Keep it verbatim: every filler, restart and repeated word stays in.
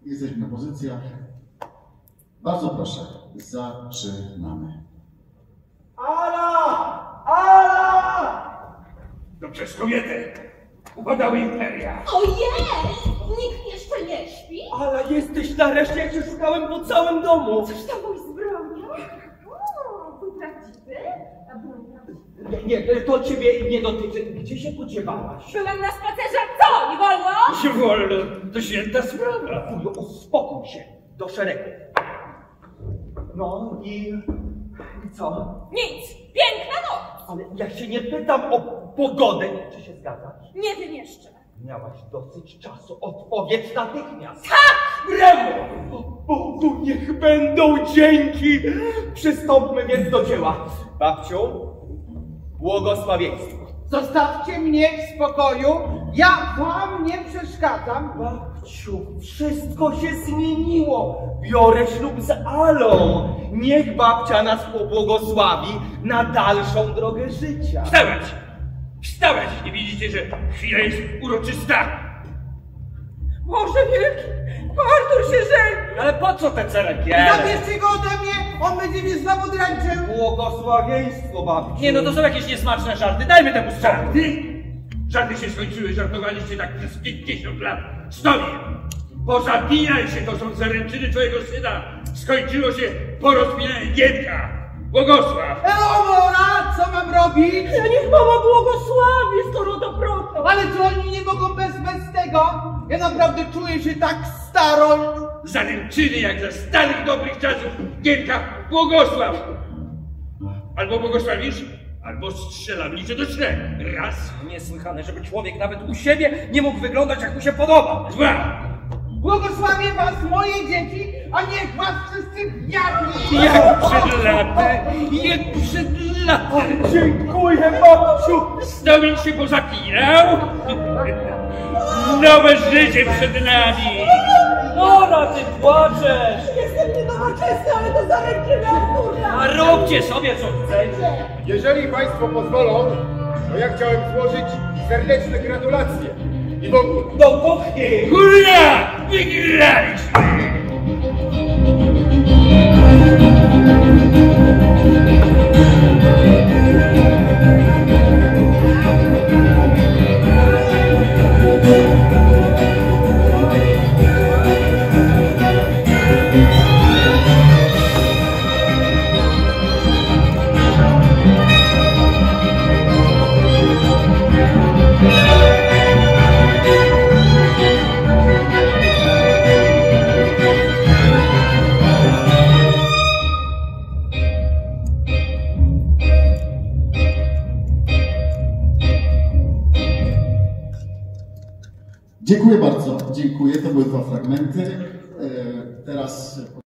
Jesteśmy na pozycjach. Bardzo proszę, zaczynamy. Ala! Ala! To przez kobietę upadały imperia. Ojej! Nikt jeszcze nie śpi? Ala, jesteś nareszcie, jak się szukałem po całym domu. Cóż to mój z bronią? O, twój prawdziwy? A broń prawdziwy? Nie, nie, to ciebie nie dotyczy. Gdzie się podziewałaś? Byłem na spacerze, co? Nie wolno? Nie wolno, to święta sprawa. Fujo, uspokój się. Do szeregu. No i... i co? Nic! Piękna noc! Ale ja się nie pytam o pogodę. Czy się zgadzasz? Nie wiem jeszcze. Miałaś dosyć czasu. Odpowiedz natychmiast. Tak! Brawo! O Bogu, niech będą dzięki! Przystąpmy więc do dzieła. Babciu, błogosławieństwo. Zostawcie mnie w spokoju, ja wam nie przeszkadzam. Babciu, wszystko się zmieniło. Biorę ślub z Alą. Niech babcia nas pobłogosławi na dalszą drogę życia. Wstawać! Wstawać! Nie widzicie, że chwila jest uroczysta? Boże wielki, Artur się żeni. Ale po co te ceregiele? Zabierzcie go ode mnie, on będzie mnie znowu drańczył. Błogosławieństwo, babciu. Nie no, to są jakieś niesmaczne żarty, dajmy temu spokój. Żarty? Żarty się skończyły, żartowaliście tak przez pięćdziesiąt lat. Stoję! Pozabijaj się, to są zaręczyny twojego syna. Skończyło się porozpinanie Gienka. Błogosław! Eleonora, co mam robić? Ja niech mama błogosławi, skoro to prosto. Ale czy oni nie mogą bez, bez tego? Ja naprawdę czuję się tak staro. Zaręczyny jak za starych dobrych czasów. Gienka, błogosław! Albo błogosławisz, albo strzelam liczę do czterech. Raz, Niesłychane, żeby człowiek nawet u siebie nie mógł wyglądać jak mu się podoba. dwa. Błogosławię was, moje dzieci, a niech was wszyscy diabli. Jak przed laty, jak przed laty. Dziękuję, babciu. Stomień się pozapinał. Nowe życie przed nami. Nora, ty płaczesz! Jestem niedowoczesna, ale to zaręczyny Artura. A róbcie sobie co chcecie. Jeżeli Państwo pozwolą, to ja chciałem złożyć serdeczne gratulacje. I wokół. Do kuchni. Hurra! Wygraliśmy! Dziękuję bardzo. Dziękuję. To były dwa fragmenty. E, teraz